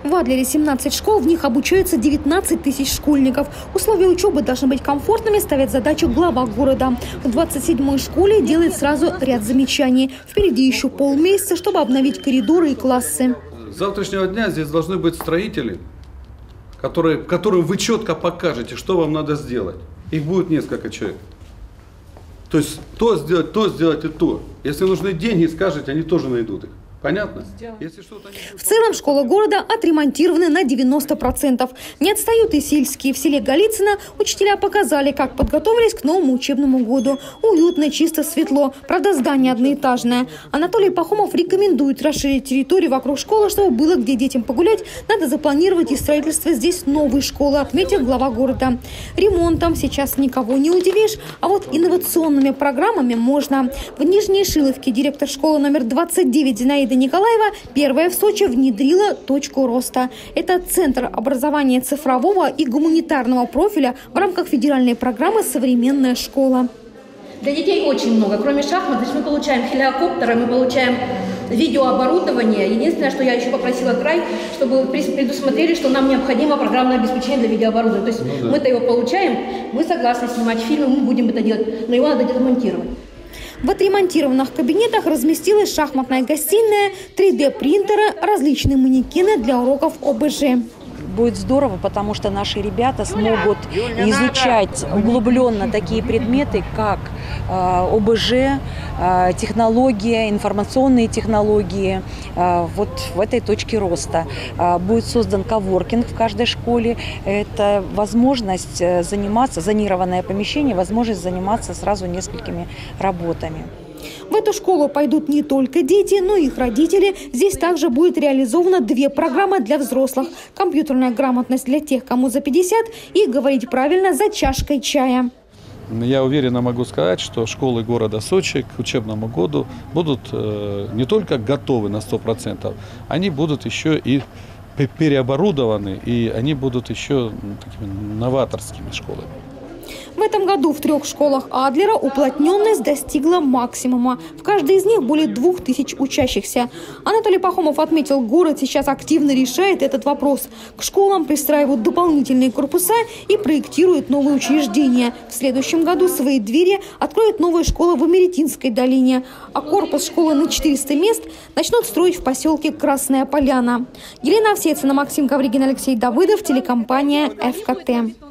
В Адлере 17 школ, в них обучаются 19 тысяч школьников. Условия учебы должны быть комфортными, ставит задачу глава города. В 27-й школе делает сразу ряд замечаний. Впереди еще полмесяца, чтобы обновить коридоры и классы. С завтрашнего дня здесь должны быть строители, которым вы четко покажете, что вам надо сделать. Их будет несколько человек. То есть то сделать и то. Если нужны деньги, скажете, они тоже найдут их. Понятно? В целом школы города отремонтированы на 90%. Не отстают и сельские. В селе Голицыно учителя показали, как подготовились к новому учебному году. Уютно, чисто, светло. Правда, здание одноэтажное. Анатолий Пахомов рекомендует расширить территорию вокруг школы, чтобы было где детям погулять. Надо запланировать и строительство здесь новой школы, отметил глава города. Ремонтом сейчас никого не удивишь, а вот инновационными программами можно. В Нижней Шиловке директор школы номер 29 Зинаида Николаева первая в Сочи внедрила точку роста. Это центр образования цифрового и гуманитарного профиля в рамках федеральной программы «Современная школа». Для детей очень много. Кроме шахмат, то есть мы получаем хеликоптеры, мы получаем видеооборудование. Единственное, что я еще попросила край, чтобы предусмотрели, что нам необходимо программное обеспечение для видеооборудования. То есть мы-то его получаем, мы согласны снимать фильмы, мы будем это делать, но его надо где-то монтировать. В отремонтированных кабинетах разместилась шахматная гостиная, 3D-принтеры, различные манекены для уроков ОБЖ. Будет здорово, потому что наши ребята смогут изучать углубленно такие предметы, как ОБЖ, технология, информационные технологии. Вот в этой точке роста будет создан коворкинг в каждой школе. Это возможность заниматься, зонированное помещение, возможность заниматься сразу несколькими работами. В эту школу пойдут не только дети, но и их родители. Здесь также будет реализовано 2 программы для взрослых. Компьютерная грамотность для тех, кому за 50, и говорить правильно за чашкой чая. Я уверенно могу сказать, что школы города Сочи к учебному году будут не только готовы на 100%, они будут еще и переоборудованы, и они будут еще такими новаторскими школами. В этом году в 3 школах Адлера уплотненность достигла максимума. В каждой из них более 2000 учащихся. Анатолий Пахомов отметил, город сейчас активно решает этот вопрос. К школам пристраивают дополнительные корпуса и проектируют новые учреждения. В следующем году свои двери откроет новая школа в Америтинской долине. А корпус школы на 400 мест начнут строить в поселке Красная Поляна. Елена Овсецина, Максим Ковригин, Алексей Давыдов, телекомпания ФКТ.